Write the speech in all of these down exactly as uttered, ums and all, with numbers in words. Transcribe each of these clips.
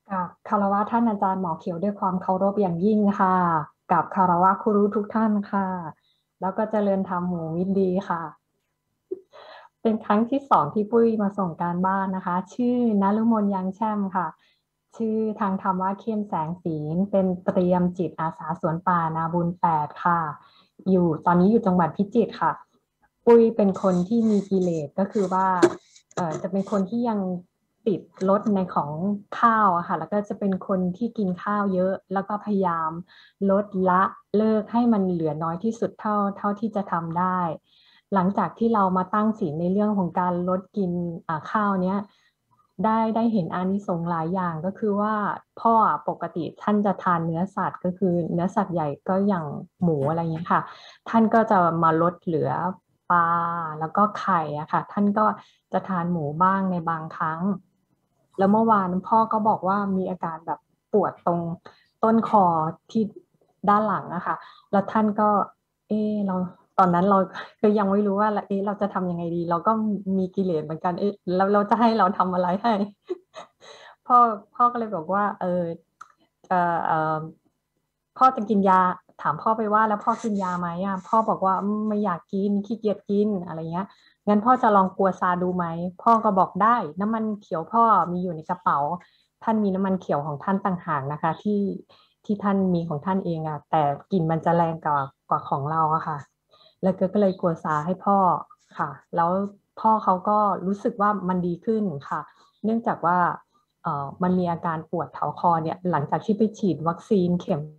กับคารวะท่านอาจารย์หมอเขียวด้วยความเคารพอย่างยิ่งค่ะกับคารวะครูรู้ทุกท่านค่ะแล้วก็เจริญธรรมหมู่มิตรดีค่ะเป็นครั้งที่สองที่ปุ้ยมาส่งการบ้านนะคะชื่อนฤมลยังแช่มค่ะชื่อทางธรรมว่าเข้มแสงสีลเป็นเตรียมจิตอาสาสวนป่านาบุญแปดค่ะอยู่ตอนนี้อยู่จังหวัดพิจิตรค่ะปุ้ยเป็นคนที่มีกิเลสก็คือว่าเอ่อจะเป็นคนที่ยัง ติดลดในของข้าวอะค่ะแล้วก็จะเป็นคนที่กินข้าวเยอะแล้วก็พยายามลดละเลิกให้มันเหลือน้อยที่สุดเท่าเท่าที่จะทำได้หลังจากที่เรามาตั้งศีลในเรื่องของการลดกินอ่าข้าวเนี้ยได้ได้เห็นอานิสงส์หลายอย่างก็คือว่าพ่ออะปกติท่านจะทานเนื้อสัตว์ก็คือเนื้อสัตว์ใหญ่ก็อย่างหมูอะไรอย่างเงี้ยค่ะท่านก็จะมาลดเหลือปลาแล้วก็ไข่อะค่ะท่านก็จะทานหมูบ้างในบางครั้ง แล้วเมื่อวานพ่อก็บอกว่ามีอาการแบบปวดตรงต้นคอที่ด้านหลังอะค่ะแล้วท่านก็เออเราตอนนั้นเราก็ยังไม่รู้ว่าเออเราจะทำยังไงดีเราก็มีกิเลสเหมือนกันเอ๊ะแล้วเราจะให้เราทำอะไรให้พ่อพ่อก็เลยบอกว่าเออเออเออพ่อจะกินยาถามพ่อไปว่าแล้วพ่อกินยาไหมอ่ะพ่อบอกว่าอืมไม่อยากกินขี้เกียจกินอะไรเงี้ย งั้นพ่อจะลองกัวซาดูไหมพ่อก็บอกได้น้ำมันเขียวพ่อมีอยู่ในกระเป๋าท่านมีน้ำมันเขียวของท่านต่างหากนะคะที่ที่ท่านมีของท่านเองอะแต่กลิ่นมันจะแรงกว่ากว่าของเราอะค่ะแล้วก็ก็เลยกัวซาให้พ่อค่ะแล้วพ่อเขาก็รู้สึกว่ามันดีขึ้นค่ะเนื่องจากว่าเอ่อมันมีอาการปวดแถวคอเนี่ยหลังจากที่ไปฉีดวัคซีนเข็ม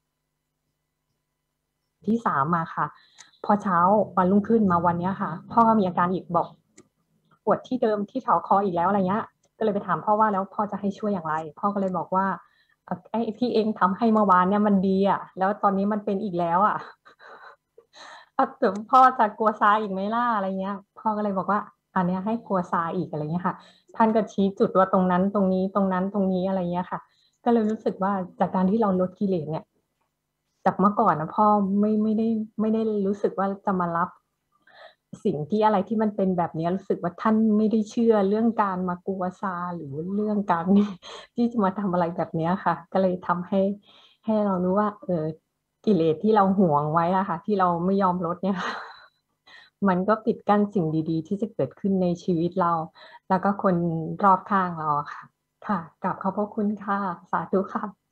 ที่สามมาค่ะพอเช้าวันรุ่งขึ้นมาวันเนี้ยค่ะพ่อก็มีอาการอีกบอกปวดที่เดิมที่แถวคออีกแล้วอะไรเงี้ยก็เลยไปถามพ่อว่าแล้วพ่อจะให้ช่วยอย่างไรพ่อก็เลยบอกว่าเอ่อไอ้ที่เองทำให้เมื่อวานเนี่ยมันดีอ่ะแล้วตอนนี้มันเป็นอีกแล้วอ่ะอ่ะแต่พ่อจะกลัวซาอีกไหมล่ะอะไรเงี้ยพ่อก็เลยบอกว่าอันเนี้ยให้กลัวซาอีกอะไรเงี้ยค่ะท่านก็ชี้จุดว่าตรงนั้นตรงนี้ตรงนั้นตรงนี้อะไรเงี้ยค่ะก็เลยรู้สึกว่าจากการที่เราลดกิเลสเนี่ย จากเมื่อก่อนนะพ่อไม่ไม่ได้ไม่ได้รู้สึกว่าจะมารับสิ่งที่อะไรที่มันเป็นแบบนี้รู้สึกว่าท่านไม่ได้เชื่อเรื่องการมากลัวซาหรือเรื่องการที่จะมาทำอะไรแบบนี้ค่ะก็เลยทำให้ให้เรารู้ว่าเออกิเลสที่เราหวงไว้อะค่ะที่เราไม่ยอมลดเนี่ยค่ะมันก็ปิดกั้นสิ่งดีๆที่จะเกิดขึ้นในชีวิตเราแล้วก็คนรอบข้างเราอะค่ะค่ะกลับขอบพระคุณค่ะสาธุค่ะ